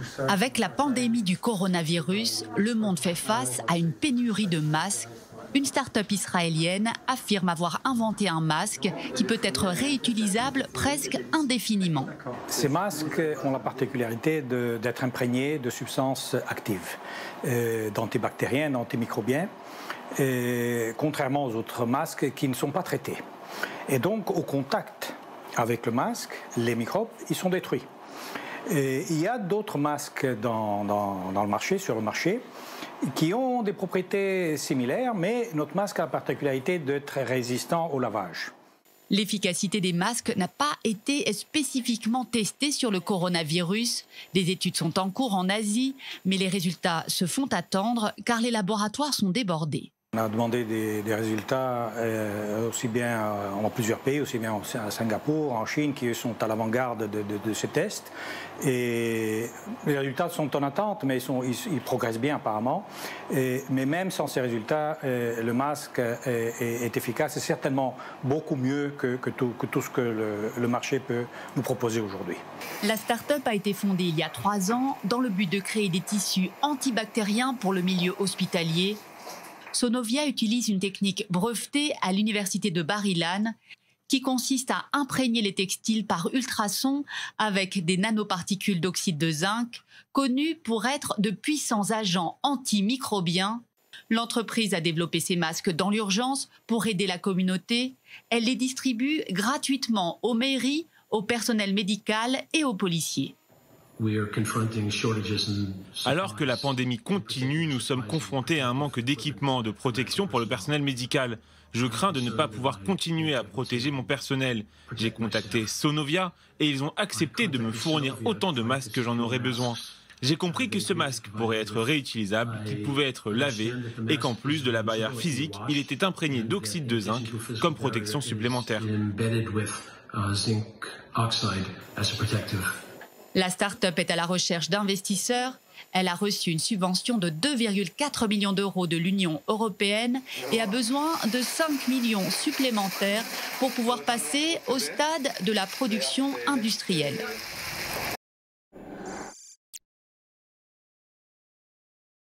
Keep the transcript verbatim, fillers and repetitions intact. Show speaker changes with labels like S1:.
S1: Avec la pandémie du coronavirus, le monde fait face à une pénurie de masques. Une start-up israélienne affirme avoir inventé un masque qui peut être réutilisable presque indéfiniment.
S2: Ces masques ont la particularité d'être imprégnés de substances actives, euh, d'antibactériens, d'antimicrobiens, euh, contrairement aux autres masques qui ne sont pas traités. Et donc, au contact avec le masque, les microbes, ils sont détruits. Et il y a d'autres masques dans, dans, dans le marché, sur le marché, qui ont des propriétés similaires, mais notre masque a la particularité d'être résistant au lavage.
S1: L'efficacité des masques n'a pas été spécifiquement testée sur le coronavirus. Des études sont en cours en Asie, mais les résultats se font attendre car les laboratoires sont débordés.
S2: On a demandé des, des résultats euh, aussi bien euh, en plusieurs pays, aussi bien à Singapour, en Chine, qui sont à l'avant-garde de, de, de ces tests. Et les résultats sont en attente, mais ils, sont, ils, ils progressent bien apparemment. Et, mais même sans ces résultats, euh, le masque est, est, est efficace et certainement beaucoup mieux que, que, tout, que tout ce que le, le marché peut nous proposer aujourd'hui.
S1: La start-up a été fondée il y a trois ans dans le but de créer des tissus antibactériens pour le milieu hospitalier. Sonovia utilise une technique brevetée à l'université de Bar-Ilan qui consiste à imprégner les textiles par ultrasons avec des nanoparticules d'oxyde de zinc, connus pour être de puissants agents antimicrobiens. L'entreprise a développé ces masques dans l'urgence pour aider la communauté. Elle les distribue gratuitement aux mairies, au personnel médical et aux policiers.
S3: Alors que la pandémie continue, nous sommes confrontés à un manque d'équipements, de protection pour le personnel médical. Je crains de ne pas pouvoir continuer à protéger mon personnel. J'ai contacté Sonovia et ils ont accepté de me fournir autant de masques que j'en aurais besoin. J'ai compris que ce masque pourrait être réutilisable, qu'il pouvait être lavé et qu'en plus de la barrière physique, il était imprégné d'oxyde de zinc comme protection supplémentaire.
S1: La start-up est à la recherche d'investisseurs. Elle a reçu une subvention de deux virgule quatre millions d'euros de l'Union européenne et a besoin de cinq millions supplémentaires pour pouvoir passer au stade de la production industrielle.